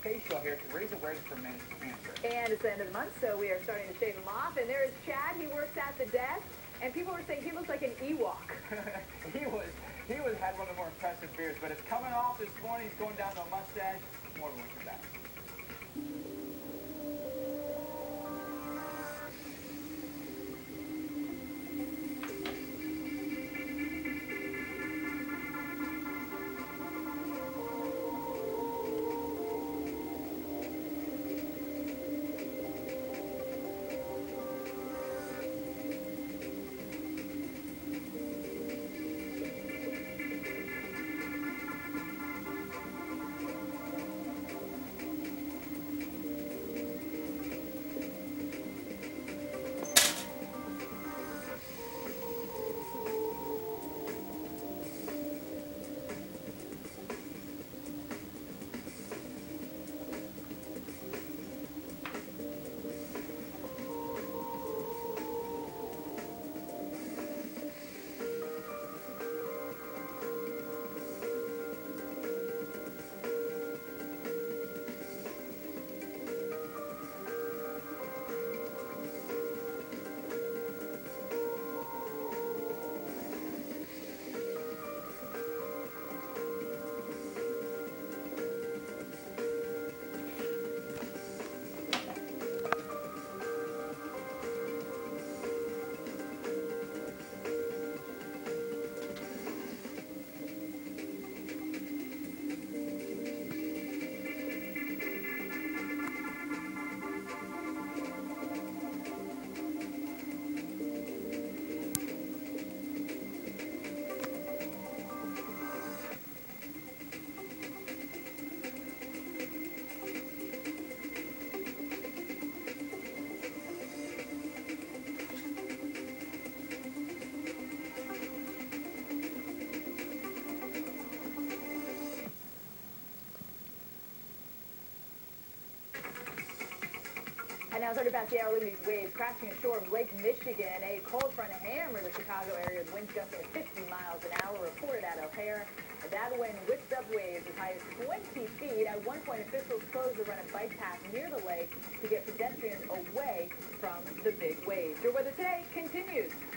facial hair to raise awareness for men's cancer. And it's the end of the month, so we are starting to shave him off. And there is Chad. He works at the desk, and people were saying he looks like an Ewok. he had one of the more impressive beards, but it's coming off this morning. He's going down to a mustache. More when we come back. And now 30 past the hour, look at these waves crashing ashore of Lake Michigan. A cold front hammered the Chicago area with winds gusting at 50 miles an hour, reported at O'Hare. That wind whipped up waves as high as 20 feet. At one point, officials closed the run and bike path near the lake to get pedestrians away from the big waves. Your weather today continues.